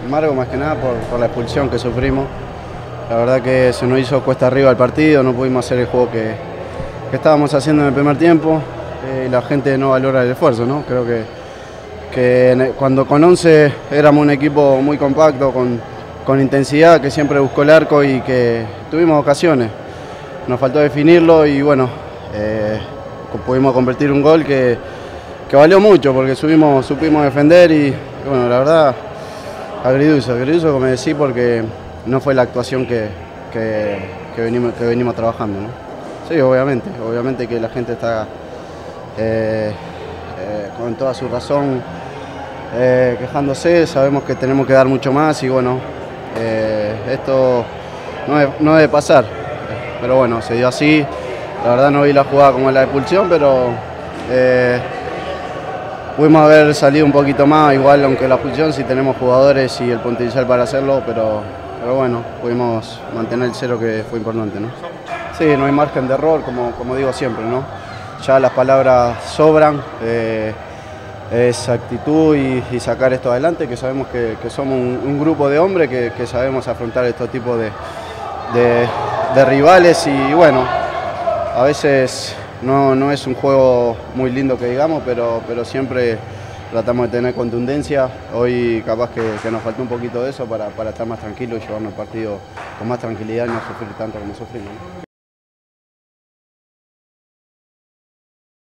amargo más que nada por la expulsión que sufrimos. La verdad que se nos hizo cuesta arriba el partido, no pudimos hacer el juego que estábamos haciendo en el primer tiempo y la gente no valora el esfuerzo, ¿no? Creo que cuando con 11 éramos un equipo muy compacto, con intensidad, que siempre buscó el arco y que tuvimos ocasiones. Nos faltó definirlo y bueno, pudimos convertir un gol que valió mucho porque supimos defender y bueno, la verdad, agridulce como decís, porque no fue la actuación que venimos trabajando, ¿no? Sí, obviamente que la gente está con toda su razón quejándose, sabemos que tenemos que dar mucho más y bueno, esto no debe pasar, pero bueno, se dio así. La verdad no vi la jugada como la expulsión, pero pudimos haber salido un poquito más, igual aunque la expulsión sí tenemos jugadores y el potencial para hacerlo, pero bueno, pudimos mantener el cero, que fue importante, ¿no? Sí, no hay margen de error, como digo siempre, ¿no? Ya las palabras sobran, es actitud y sacar esto adelante, que sabemos que somos un grupo de hombres que sabemos afrontar estos tipos de rivales y bueno, a veces no es un juego muy lindo que digamos, pero siempre tratamos de tener contundencia. Hoy capaz que nos faltó un poquito de eso para estar más tranquilos y llevarnos el partido con más tranquilidad y no sufrir tanto como sufrimos, ¿no?